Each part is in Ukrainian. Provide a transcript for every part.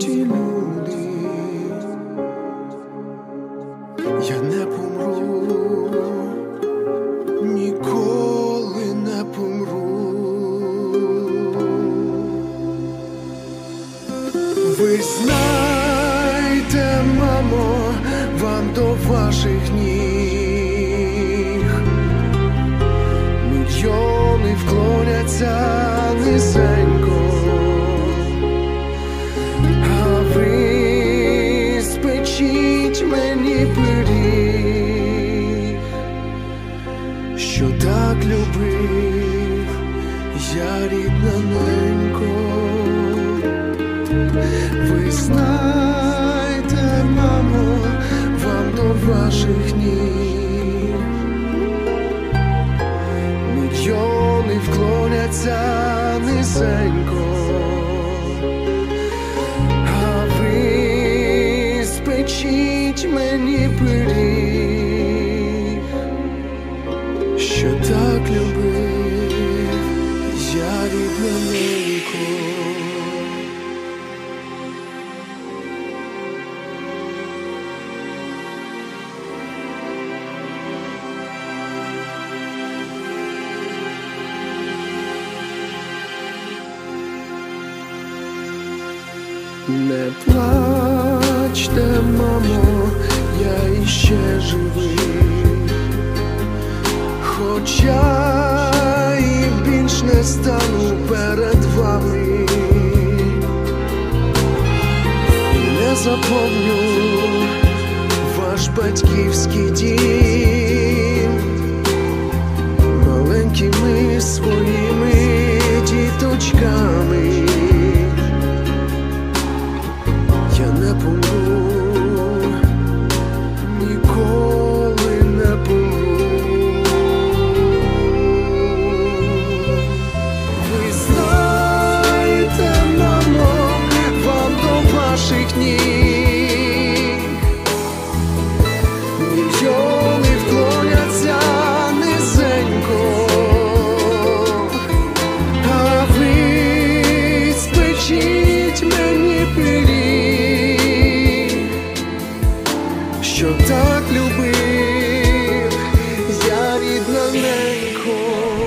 ті люди. Я не помру, ніколи не помру. Ви знайте, мамо, вам до ваших ніг мільйони вклоняться низенько, а ви спечіть мені пиріг, що так любив я, рідна ненько. Ви знайте, мамо, вам до ваших ніг мільйони вклоняться низенько, а ви спечіть мені пиріг, що так любив я, рідна ненько. Не плачте, мамо, я іще живий, хоча і більш не стану перед вами, і не запомню ваш батьківський дім маленькими своїми діточками. Я не помру, ніколи не помру. Ви знаєте, мамо, вам до ваших ніг мільйони вклоняться низенько, а ви спечіть мені пиріг, що так любив я, рідна ненько.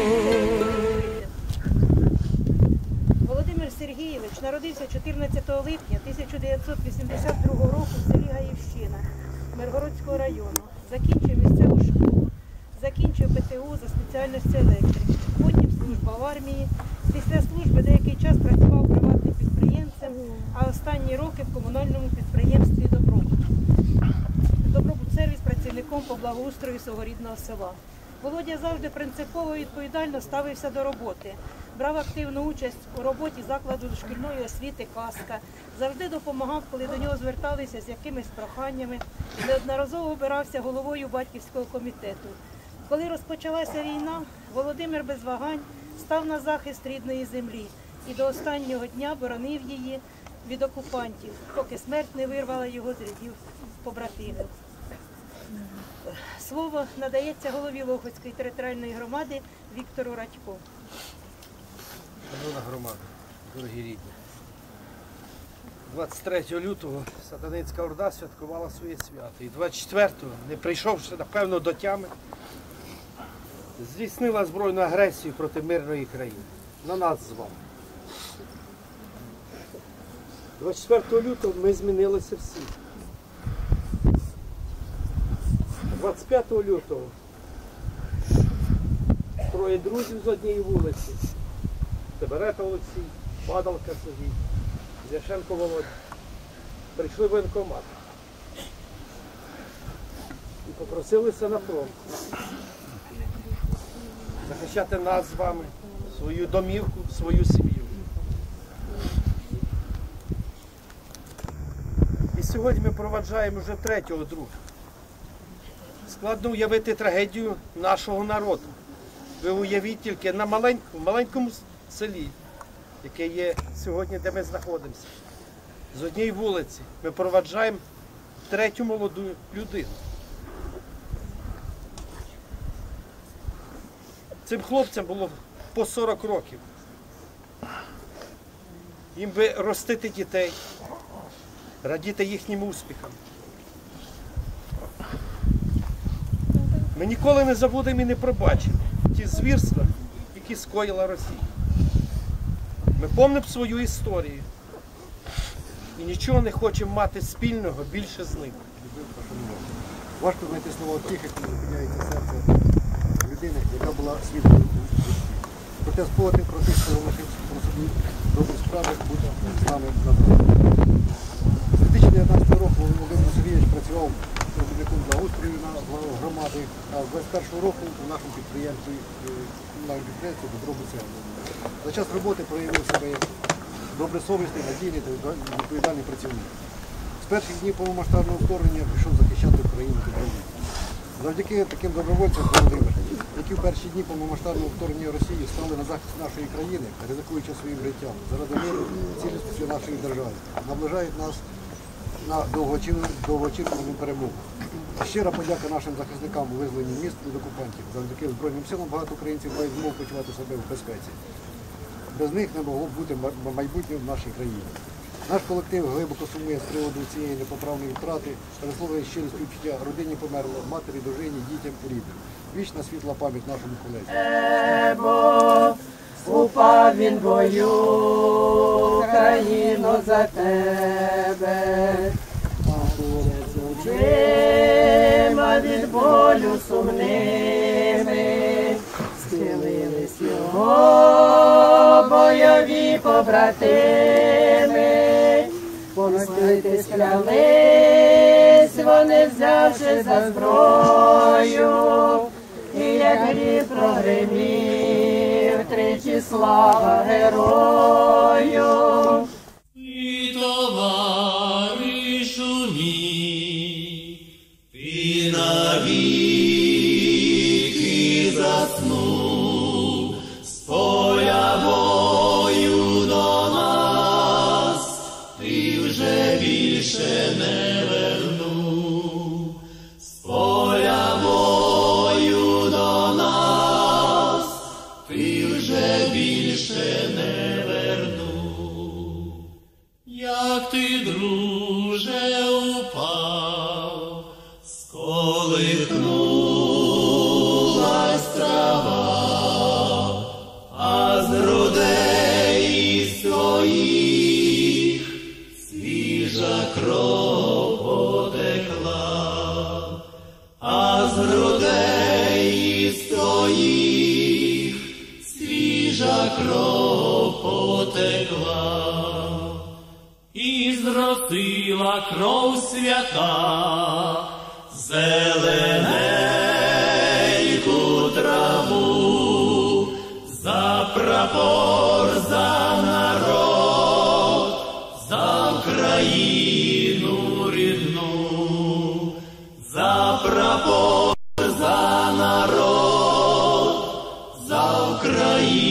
Володимир Сергійович народився 14 липня 1982 року в селі Гаївщина Миргородського району. Закінчив місцеву школу, закінчив ПТУ за спеціальністю електрик. Потім служба в армії. Після служби деякий час працював приватним підприємцем, а останні роки в комунальному підприємстві «Добробут». «Добробут-сервіс» працівником по благоустрою свого рідного села. Володя завжди принципово і відповідально ставився до роботи. Брав активну участь у роботі закладу дошкільної освіти «Казка». Завжди допомагав, коли до нього зверталися з якимись проханнями. Неодноразово обирався головою батьківського комітету. Коли розпочалася війна, Володимир без вагань став на захист рідної землі і до останнього дня боронив її від окупантів, поки смерть не вирвала його з рядів побратимів. Слово надається голові Лохвицької територіальної громади Віктору Радько. Шановна громада, дорогі рідні, 23 лютого сатанинська орда святкувала своє свято. І 24-го, не прийшовши, напевно, до тями, здійснила збройну агресію проти мирної країни. На нас з вами. 24 лютого ми змінилися всі. 25 лютого троє друзів з однієї вулиці. Теберета Олексій, Падалка Сергій, Зяшенко Володя. Прийшли в воєнкомат і попросилися на фронт. Захищати нас з вами, свою домівку, свою сім'ю. І сьогодні ми проваджаємо вже третього друга. Складно уявити трагедію нашого народу. Ви уявіть тільки на маленькому селі, яке є сьогодні, де ми знаходимося. З однієї вулиці ми проваджаємо третю молоду людину. Цим хлопцям було по 40 років. Їм би ростити дітей, радіти їхнім успіхам. Ми ніколи не забудемо і не пробачимо ті звірства, які скоїла Росія. Ми пам'ятаємо свою історію і нічого не хочемо мати спільного більше з ними. Важко знайти слова втіхи, коли зупиняється серце людини, яка була світлою. Проте спогадати про тих, хто робив про собі добрі справи, буде з нами назавжди. З 2019 року Володимир Сергійович працював робітником благоустрою на громади, а з 2021 року у нашому підприємстві «Добробут-Сервіс». За час роботи проявив себе як добросовісний, надійний та відповідальний працівник. З перших днів повномасштабного вторгнення пішов захищати Україну добровольцем. Завдяки таким добровольцям, Володимир, які в перші дні повномасштабного вторгнення Росії стали на захист нашої країни, ризикуючи своїм життям, заради миру і цілісності нашої держави, наближають нас на довгоочікувану перемогу. Щира подяка нашим захисникам у визволенні міст від окупантів. Завдяки Збройним силам багато українців мають змогу почувати себе в безпеці. Без них не могло б бути майбутнє в нашій країні. Наш колектив глибоко сумує з приводу цієї непоправної втрати, висловлює щирі співчуття родині померлого, матері, дружині, дітям і рідним. Вічна світла пам'ять нашому колезі. Небо, упав він бою, країно, за тебе. Очима від болю сумними схилились його бойові побратими. Помститись клялись вони, взявши за зброю, і як грім прогримів тричі слава герою. І товаришу мій, ти навіки заснув, з поля бою до нас ти вже більше не вернув, з поля бою до нас ти вже більше не вернув. Як ти, друже, упав, сколихнулась трава, а з грудей своїх свіжа кров потекла, а з грудей своїх свіжа кров потекла. І зросила кров свята, зелененьку траву, за прапор, за народ, за Україну рідну, за прапор, за народ, за Україну.